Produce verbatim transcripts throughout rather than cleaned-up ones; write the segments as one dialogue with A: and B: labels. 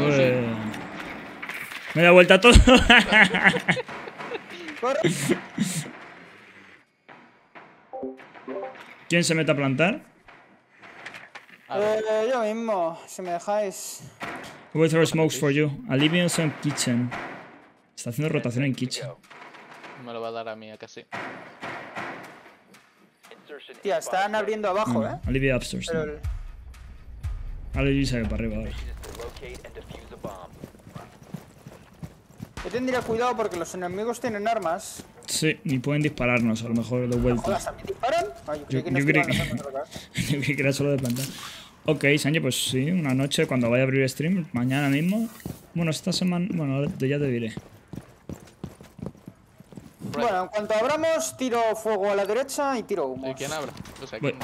A: Pues... Me da vuelta todo. ¿Quién se mete a plantar?
B: Eh, yo mismo, si me dejáis.
A: Voy a throw smokes for you. Alivios en kitchen. Está haciendo rotación en kitchen.
C: Me lo va a dar a mí, a casi.
B: Tía, están abriendo abajo,
A: No,
B: eh.
A: Alivio upstairs.
B: Pero
A: No.
B: el-
A: Alivio se ve para arriba ahora.
B: yo tendría cuidado porque los enemigos tienen armas.
A: Sí, ni pueden dispararnos, a lo mejor de
B: Jodas,
A: vuelta.
B: ¿también disparan? Ah, yo creí
A: Yo,
B: que no
A: yo creí
B: estaban
A: que...
B: las armas atrás.
A: yo creí que era solo de plantar. Ok, Sanji, pues sí, una noche cuando vaya a abrir stream, mañana mismo. Bueno, esta semana. Bueno, ya te diré.
B: Bueno, en cuanto abramos, tiro fuego a la derecha y tiro humo.
C: ¿Y quién abra? O sea,
A: Voy.
C: ¿quién,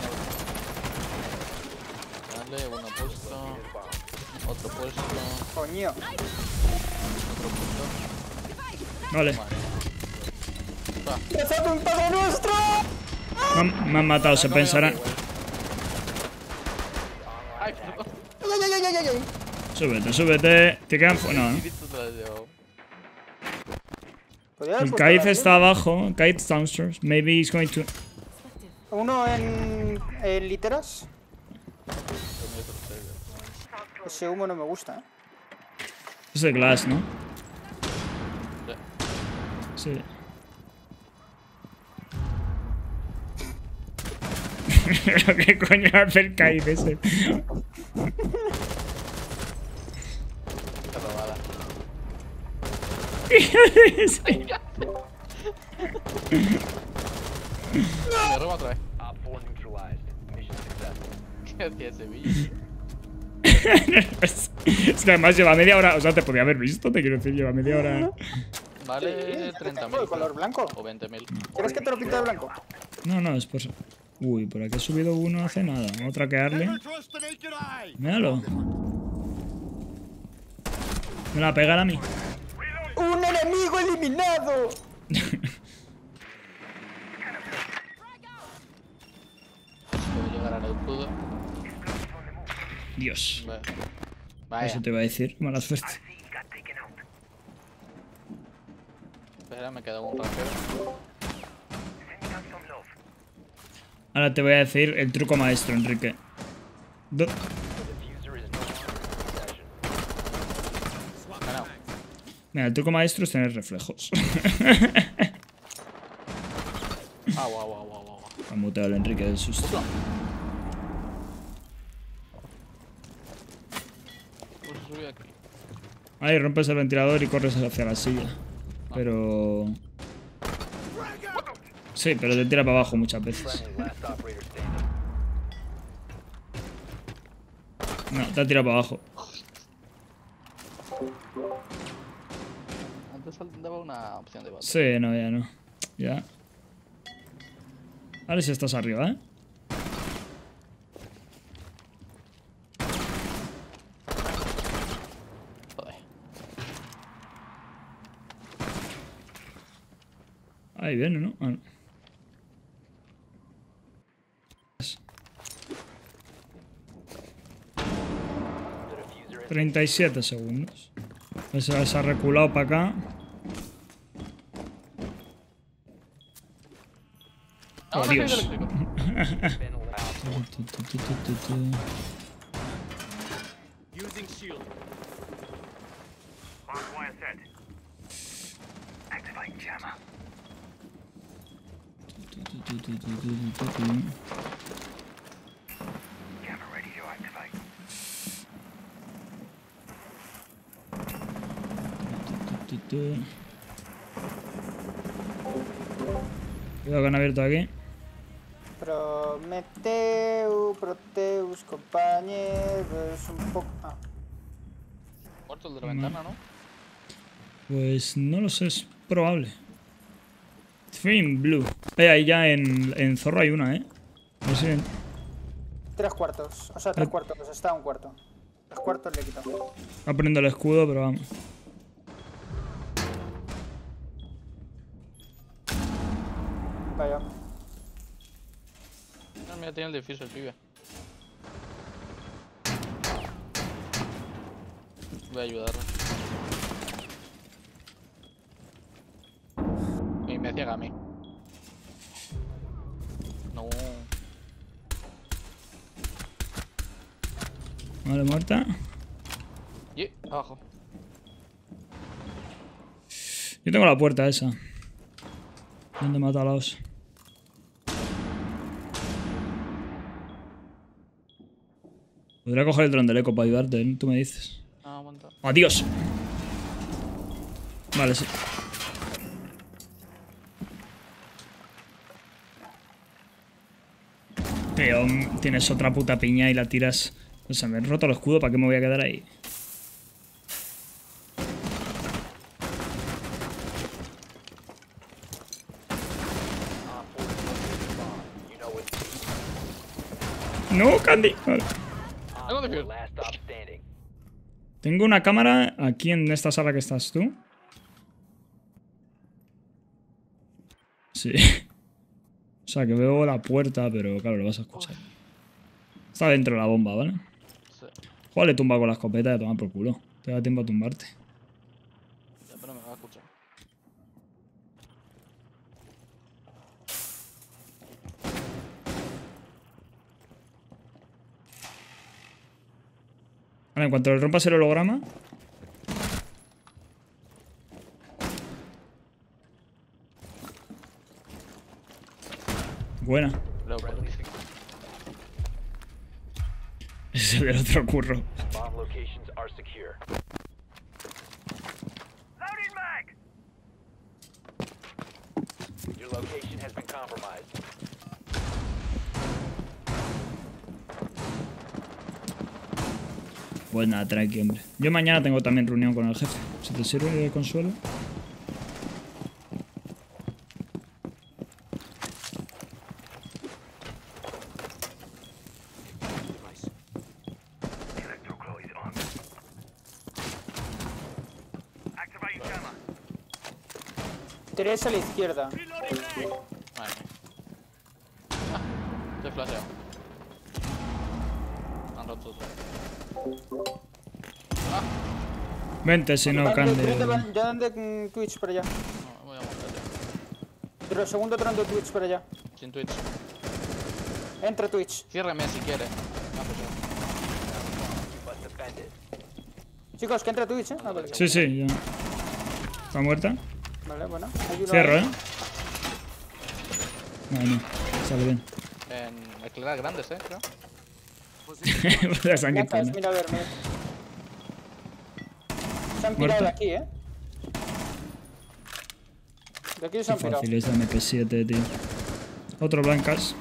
C: quién abre? Vale, uno puesto. Otro puesto.
B: Coño.
C: Otro puesto.
A: Vale.
C: Vale. Va.
B: ¡Rezad un Padre Nuestro!
A: Me han, me han matado, se pensarán.
C: Ay, perdón.
B: ¡Ay, ay, ay, ay, ay, ay!
A: Súbete, súbete. Te quedan. fu- No, ¿no?
C: Cristo te la llevo.
B: Podría haber
A: El
B: puesto
A: Kaiz
B: la
A: está abajo. Kaiz downstairs. Maybe he's going to.
B: Uno en, en literas. Ese humo no me gusta, eh.
A: Es de glass, ¿no? Sí. ¿Pero qué coño hace el Kaiz ese?
C: Está robada. Me roba otra vez. ¿Qué hacía ese bicho?
A: es, es que además lleva media hora. O sea, te podía haber visto, te quiero decir, lleva media hora.
C: Vale, treinta mil.
B: ¿De color blanco?
C: O veinte mil.
B: ¿Quieres que te lo pinte de blanco?
A: No, no, es por. Uy, por aquí ha subido uno hace nada. Vamos a traquearle. Míralo. Me la pegan a mí.
B: ¡Un enemigo eliminado!
C: Puedo llegar al escudo.
A: Dios.
C: Vale. Vaya.
A: Eso te iba a decir. Mala suerte.
C: Espera, me queda un rapero.
A: Ahora te voy a decir el truco maestro, Enrique. Do-
C: Ganado.
A: Mira, el truco maestro es tener reflejos.
C: Ah, guau, guau, guau, guau.
A: Ha muteado el Enrique del susto.
C: Pues subí aquí.
A: Ahí rompes el ventilador y corres hacia la silla. Pero... Sí, pero te tira para abajo muchas veces. No, te ha tirado para abajo.
C: Antes daba una opción de bate.
A: Sí, no, ya no. Ya. A ver si estás arriba, ¿eh?
C: Joder.
A: Ahí viene, ¿no? Ah, no. treinta y siete segundos. Se, se ha reculado para acá.
C: Ah,
A: Oh,
C: no,
A: Dios.
C: soy eléctrico.
D: Using shield. Hardwire set. Activate jammer. Jammer ready to activate.
A: Cuidado que han abierto aquí.
B: Prometeu, Proteus, compañeros, un poco... Ah.
C: Muerto el de la ventana, ¿no?
A: Pues no lo sé, es probable. Three in blue. Eh, ahí ya en, en Zorro hay una, ¿eh? A ver si ven-
B: Tres cuartos, o sea, tres
A: Eh.
B: cuartos, pues está un cuarto. Tres cuartos le he quitado.
A: Va poniendo el escudo, pero vamos.
B: Vaya.
C: No, mira, tiene el edificio el pibe. Voy a ayudarle. Y me ciega a mí. No.
A: Vale, muerta.
C: Y abajo.
A: Yo tengo la puerta esa. ¿Dónde mata a los? Podría coger el dron del eco para ayudarte, ¿eh? Tú me dices.
C: Ah, aguanta.
A: ¡Adiós! Vale, sí. Pero tienes otra puta piña y la tiras. O sea, me he roto el escudo, ¿para qué me voy a quedar ahí? No, Candy. Vale. Tengo una cámara aquí en esta sala que estás tú. Sí. O sea, que veo la puerta, pero claro, lo vas a escuchar. Está dentro de la bomba, ¿vale?
C: Sí.
A: Joder, le tumba con la escopeta y a tomar por culo. Te da tiempo a tumbarte.
C: Ya, pero me va a escuchar.
A: Vale, en cuanto le rompas el holograma. Buena.
C: Luego, por aquí.
A: Ese es el del otro curro.
D: Bomb locations are secure. Loading mag! Your location has been compromised.
A: Pues nada, tranqui, hombre. Yo mañana tengo también reunión con el jefe. Si te sirve de consuelo.
D: Electroclaw is on. Activating jammer.
B: Tres a la izquierda.
D: Reloading mag!
C: Vale. Ah, estoy flasheado. Han roto todo. Ah,
A: Vente, si no,
B: Vale,
A: Candy.
B: vete, vale, ya dan de mm, Twitch para allá.
C: no, voy a montar ya.
B: Pero segundo tron de Twitch para allá.
C: Sin Twitch.
B: Entra Twitch.
C: Ciérrame si quiere. Ah, pues ya.
D: You must defend it.
B: Chicos, que entra Twitch, ¿eh? Ah, vale.
A: Sí, sí, ya. ¿Está muerta?
B: Vale, bueno. Hay uno
A: Cierro,
B: ahí.
A: ¿eh? Vale, no. Sale bien.
C: En escaleras grandes, eh, creo.
A: La sangre
B: Gafas,
A: pone.
B: mira a ver, mira. Se han pirado
A: Muerto.
B: de aquí, ¿eh? De aquí se
A: Qué
B: han pirado.
A: fácil es la M P siete, tío. Otro blancas.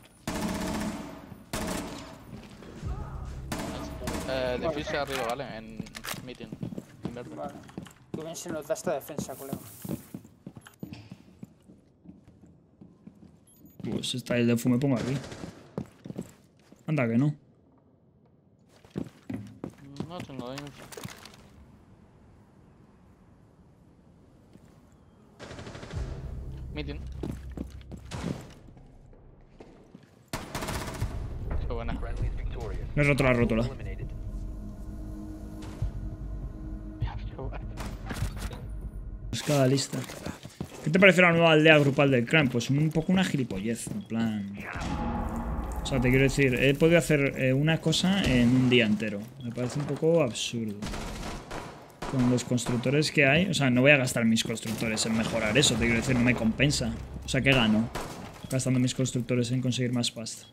C: Eh, defuse arriba, ¿vale? En meeting. En verde.
B: Vale. Tú bien se nos da esta defensa, colega.
A: Pues está el de fume, pongo aquí. Anda que no.
C: No tengo info. Meeting. Qué buena.
D: Friendly is victorious.
A: Me he roto la rótula.
D: Eliminated.
C: Qué buena.
A: Buscada lista. ¿Qué te parece la nueva aldea grupal del clan? Pues un poco una gilipollez, en plan... O sea, te quiero decir, he podido hacer eh, una cosa en un día entero. Me parece un poco absurdo. Con los constructores que hay... O sea, no voy a gastar mis constructores en mejorar eso, te quiero decir, no me compensa. O sea, ¿qué gano? Gastando mis constructores en conseguir más pasta.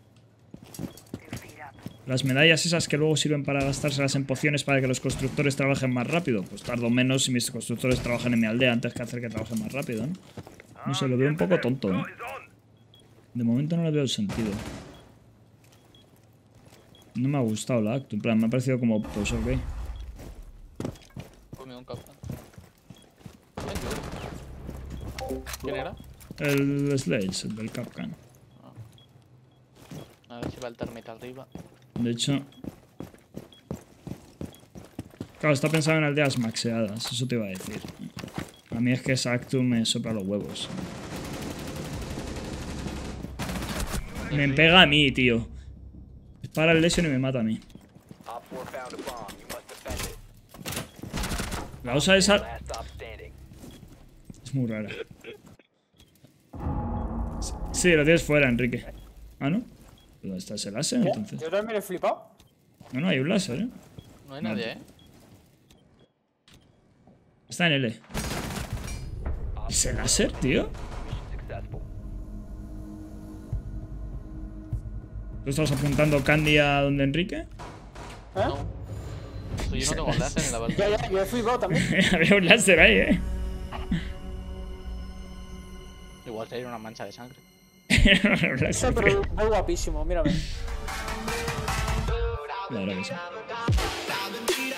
A: Las medallas esas que luego sirven para gastárselas en pociones para que los constructores trabajen más rápido. Pues tardo menos si mis constructores trabajan en mi aldea antes que hacer que trabajen más rápido, ¿no? No sé, lo veo un poco tonto, ¿eh? De momento no le veo el sentido. No me ha gustado la acto, en plan, me ha parecido como, pues ok.
C: Comido un captain. ¿Quién era?
A: El Sledge, el del Capcan.
C: A ver si va el termite arriba.
A: De hecho... Claro, está pensado en aldeas maxeadas, eso te iba a decir. A mí es que esa Actum me sopla los huevos. Me pega a mí, tío. Dispara el Lesion y me mata a mí.
D: Op four found a bomb. You must defend it.
A: La usa esa...
D: Last stop standing.
A: Es muy rara. Sí, lo tienes fuera, Enrique. Ah, ¿no? ¿Dónde está ese láser,
B: ¿Qué?
A: entonces?
B: Yo también he flipado.
A: No, no, hay un láser, ¿eh?
C: No hay nadie, ¿eh?
A: Está en L. ¿Ese láser, tío?
D: Successful.
A: ¿Tú estás apuntando Candy a donde Enrique?
B: ¿Eh?
C: No. Pues yo no tengo láser en la balcón.
B: Ya, ya, yo he flipado también.
A: Había un láser ahí, ¿eh?
C: Igual sería una mancha de sangre.
A: Era un
B: Sí,
A: láser,
B: pero
A: tío.
B: muy guapísimo, mírame.
A: La verdad que sí.